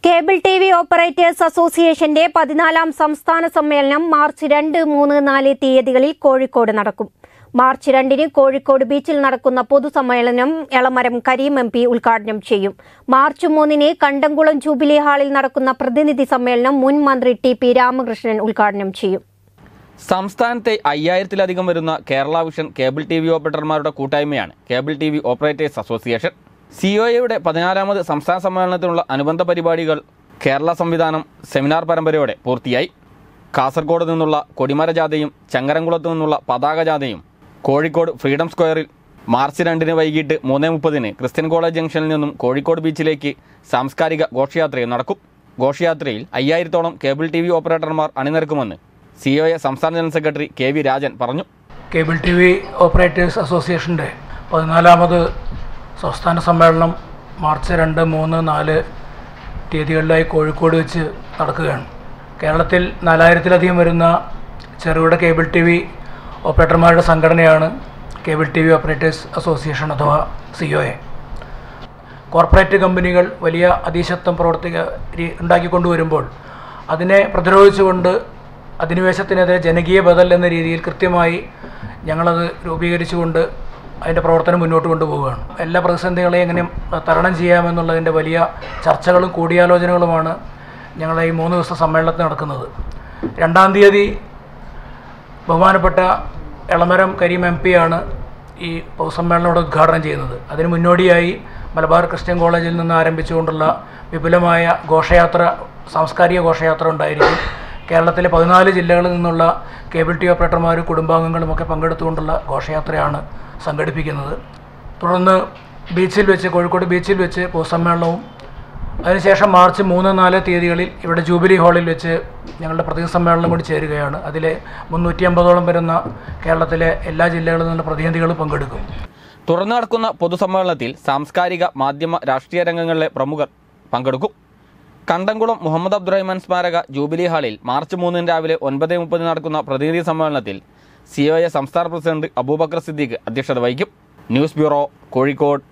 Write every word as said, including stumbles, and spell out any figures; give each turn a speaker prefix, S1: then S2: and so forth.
S1: Cable T V operators അസോസിയേഷന്റെ പതിനാലാം സംസ്ഥാന സമ്മേളനം മാർച്ച് രണ്ട് മൂന്ന് നാല് തീയതികളിൽ കോഴിക്കോട് നടക്കും. മാർച്ച് രണ്ടിന് കോഴിക്കോട് ബീച്ചിൽ നടക്കുന്ന പൊതുസമ്മേളനം എളമരം കരീം എം പി ഉദ്ഘാടനം ചെയ്യും. മാർച്ച് മൂന്നിന് കണ്ടംകുളം ജൂബിലി ഹാളിൽ നടക്കുന്ന പ്രതിനിധി സമ്മേളനം മുൻ മന്ത്രി ടി പി രാമകൃഷ്ണൻ ഉദ്ഘാടനം ചെയ്യും.
S2: സംസ്ഥാനത്തെ അയ്യായിരത്തിലധികം വരുന്ന Kerala vision cable T V ഓപ്പറേറ്റർമാരുടെ കൂട്ടായ്മയാണ് cable T V operators association. C O എയുടെ പതിനാലാമത് സംസ്ഥാന സമ്മേളനത്തിനുള്ള അനുബന്ധ പരിപാടികൾ കേരള സംവിധാനം സെമിനാർ പരമ്പരയോടെ പൂർത്തിയായി. കാസർഗോഡ് നിന്നുള്ള കൊടിമര ജാഥയും ചങ്ങരംകുളത്തു നിന്നുള്ള പതാക ജാഥയും കോഴിക്കോട് ഫ്രീഡം സ്ക്വയറിൽ മാർച്ച് രണ്ടിന് വൈകിട്ട് മൂന്ന് മുപ്പതിന് ക്രിസ്ത്യൻ കോളേജ് ജംഗ്ഷനിൽ നിന്നും കോഴിക്കോട് ബീച്ചിലേക്ക് സാംസ്കാരിക ഘോഷയാത്രയും നടക്കും. ഘോഷയാത്രയിൽ അയ്യായിരത്തോളം കേബിൾ ടി വി ഓപ്പറേറ്റർമാർ അണിനിരക്കുമെന്ന് സി ഒ എ സംസ്ഥാന general secretary K V Rajan പറഞ്ഞു.
S3: കേബിൾ ടി വി ഓപ്പറേറ്റേഴ്സ് അസോസിയേഷൻ്റെ പതിനാലാമത് സംസ്ഥാന സമ്മേളനം മാർച്ച് രണ്ട് മൂന്ന് നാല് തീയതികളിലായി കോഴിക്കോട് വെച്ച് നടക്കുകയാണ്. കേരളത്തിൽ നാലായിരത്തിലധികം വരുന്ന ചെറുകിട കേബിൾ ടി വി ഓപ്പറേറ്റർമാരുടെ സംഘടനയാണ് cable T V operators association അഥവാ സി ഒ എ. കോർപ്പറേറ്റ് കമ്പനികൾ വലിയ അതിശക്തം പ്രവർത്തിക്ക ഉണ്ടാക്കിക്കൊണ്ടുവരുമ്പോൾ അതിനെ പ്രതിരോധിച്ചുകൊണ്ട് അധിനിവേശത്തിനെതിരെ ജനകീയ ബദൽ എന്ന രീതിയിൽ കൃത്യമായി ഞങ്ങളത് രൂപീകരിച്ചുകൊണ്ട് അതിൻ്റെ പ്രവർത്തനം മുന്നോട്ട് കൊണ്ടുപോവുകയാണ്. എല്ലാ പ്രതിസന്ധികളെയും എങ്ങനെ തരണം ചെയ്യാമെന്നുള്ളതിൻ്റെ വലിയ ചർച്ചകളും കൂടിയാലോചനകളുമാണ് ഞങ്ങളുടെ ഈ മൂന്ന് ദിവസ സമ്മേളനത്തിൽ നടക്കുന്നത്. രണ്ടാം തീയതി ബഹുമാനപ്പെട്ട എളമരം കരീം എം പി ആണ് ഈ പൊതുസമ്മേളനം ഉദ്ഘാടനം ചെയ്യുന്നത്. അതിന് മുന്നോടിയായി മലബാർ ക്രിസ്ത്യൻ കോളേജിൽ നിന്ന് ആരംഭിച്ചുകൊണ്ടുള്ള വിപുലമായ ഘോഷയാത്ര, സാംസ്കാരിക ഘോഷയാത്ര ഉണ്ടായിരിക്കും. കേരളത്തിലെ പതിനാല് ജില്ലകളിൽ നിന്നുള്ള കേബിൾ ടി ഓപ്പറേറ്റർമാരും കുടുംബാംഗങ്ങളുമൊക്കെ പങ്കെടുത്തുകൊണ്ടുള്ള ഘോഷയാത്രയാണ് സംഘടിപ്പിക്കുന്നത്. തുടർന്ന് ബീച്ചിൽ വെച്ച് കോഴിക്കോട് ബീച്ചിൽ വെച്ച് പൊതുസമ്മേളനവും അതിനുശേഷം മാർച്ച് മൂന്ന് നാല് തീയതികളിൽ ഇവിടെ ജൂബിലി ഹാളിൽ വെച്ച് ഞങ്ങളുടെ പ്രതിനിധി സമ്മേളനം കൂടി ചേരുകയാണ്. അതിലെ മുന്നൂറ്റി അമ്പതോളം വരുന്ന കേരളത്തിലെ എല്ലാ ജില്ലകളിൽ നിന്നുള്ള പ്രതിനിധികൾ പങ്കെടുക്കും.
S2: തുറന്നു നടക്കുന്ന പൊതുസമ്മേളനത്തിൽ സാംസ്കാരിക, മാധ്യമ, രാഷ്ട്രീയ രംഗങ്ങളിലെ പ്രമുഖർ പങ്കെടുക്കും. കണ്ടംകുളം മുഹമ്മദ് അബ്ദുറഹ്മാൻ സ്മാരക ജൂബിലി ഹാളിൽ മാർച്ച് മൂന്നിന് രാവിലെ ഒൻപത് മുപ്പതിന് നടക്കുന്ന പ്രതിനിധി സമ്മേളനത്തിൽ സി ഒ എ സംസ്ഥാന പ്രസിഡന്റ് അബൂബക്കർ സിദ്ദീഖ് അധ്യക്ഷത വഹിക്കും. News bureau, Kozhikode.